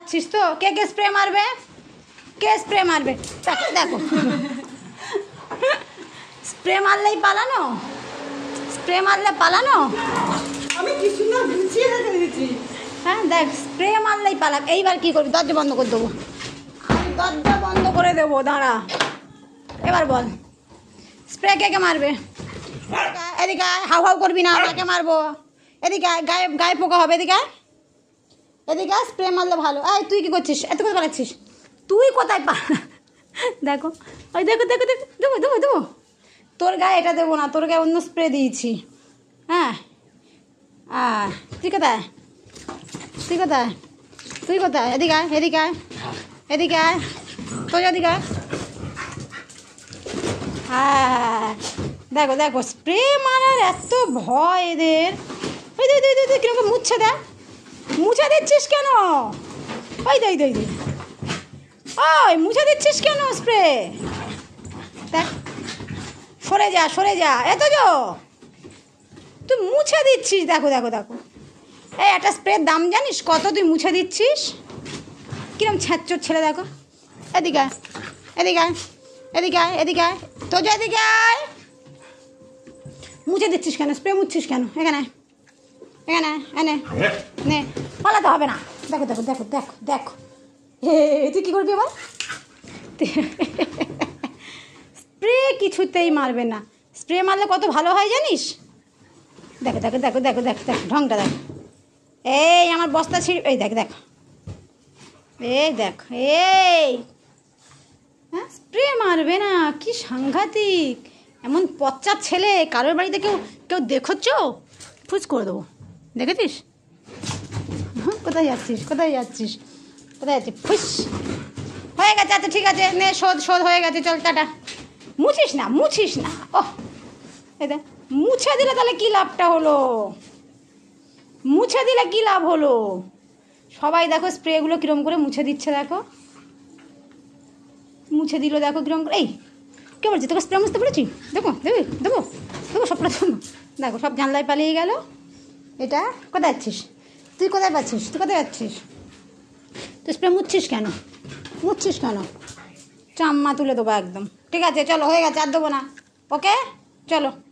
আছিস তো? কে কে স্প্রে মারবে? কে স্প্রে মারবে? দেখো দেখো, স্প্রে মারলেই পালানো, স্প্রে মারলে পালানো। আমি কিছু না গুছিয়ে রেখে দিয়েছি। হ্যাঁ দেখ, স্প্রে মারলেই পালা। এইবার কি করবি? দরজা বন্ধ করে দেবো, আমি দরজা বন্ধ করে দেবো, দাঁড়া। এবার বল, স্প্রে কে কে মারবে? এদিকে হাউ হাউ করবি না, কাকে মারবো? এদিকে গায়ে গায়ে পোকা হবে, এদিকে এদিকে স্প্রে মারলে ভালো। এই তুই কি করছিস? এত কথা পালাচ্ছিস তুই? কোথায় পা? দেখো ওই দেখো দেখো দেখো, দেবো দেবো দেবো। তোর গায়ে এটা দেবো না, তোর গায়ে অন্য স্প্রে দিয়েছি। হ্যাঁ তুই কোথায়? তুই কোথায়? তুই কোথায়? এদিকে আয়, এদিকে আয়, এদিকে আয়, তোর এদিকে আয়। হ্যাঁ দেখো দেখো, স্প্রে মারার এত ভয় এদের। ওই দই দই দই কিরকম মুছে দেয়, মুছে দিচ্ছিস কেন? ওই দই দই দই, ওই মুছে দিচ্ছিস কেন স্প্রে? দেখ, সরে যা সরে যা, এত যো তুই মুছে দিচ্ছিস। দেখো দেখো দেখো, এই একটা স্প্রের দাম জানিস কত? তুই মুছে দিচ্ছিস কিরম ছ্যাঁচোর ছেলে। দেখো এদিকে আয়, এদিকে আয়, এদিকে আয়, এদিকে আয়, তো যে এদিকে আয়। মুছে দিচ্ছিস কেন? স্প্রে মুছছিস কেন? এখানে এখানে এনে নে, পালাতে হবে না। দেখো দেখো দেখো দেখো দেখো, তুই কী করবি এবার? স্প্রে কিছুতেই মারবে না, স্প্রে মারলে কত ভালো হয় জানিস? দেখো দেখো দেখো দেখো দেখো দেখো ঢংটা দেখো। এই আমার বস্তা ছিঁড়ে, এই দেখ দেখো, এই দেখ, এই হ্যাঁ স্প্রে মারবে না, কি সাংঘাতিক এমন পচ্চার ছেলে। কারোর বাড়িতে কেউ কেউ দেখছ? ফুস করে দেবো, দেখেছিস? হ্যাঁ কোথায় যাচ্ছিস? কোথায় যাচ্ছিস? কোথায় যাচ্ছিস? ফুস হয়ে গেছে। আচ্ছা ঠিক আছে, নে শোধ শোধ হয়ে গেছে, চল টাটা। মুছিস না, মুছিস না। ওহ এই দেখ, মুছে দিলে তাহলে কী লাভটা হলো? মুছে দিলে কী লাভ হলো? সবাই দেখো স্প্রেগুলো কীরকম করে মুছে দিচ্ছে, দেখো মুছে দিল, দেখো কীরকম করে। এই কে বলছি তোকে স্প্রে মুছতে পেরেছি? দেখো দেবে দেবো দেবো সবটা দেবো। দেখো সব জানলায় পালিয়ে গেল। এটা কোথায় যাচ্ছিস? তুই কোথায় পাচ্ছিস? তুই কোথায় যাচ্ছিস? তুই স্প্রে মুছছিস কেন? মুছছিস কেন? চাম্মা তুলে দেবো একদম। ঠিক আছে চলো, হয়ে গেছে, আর দেবো না। ওকে চলো।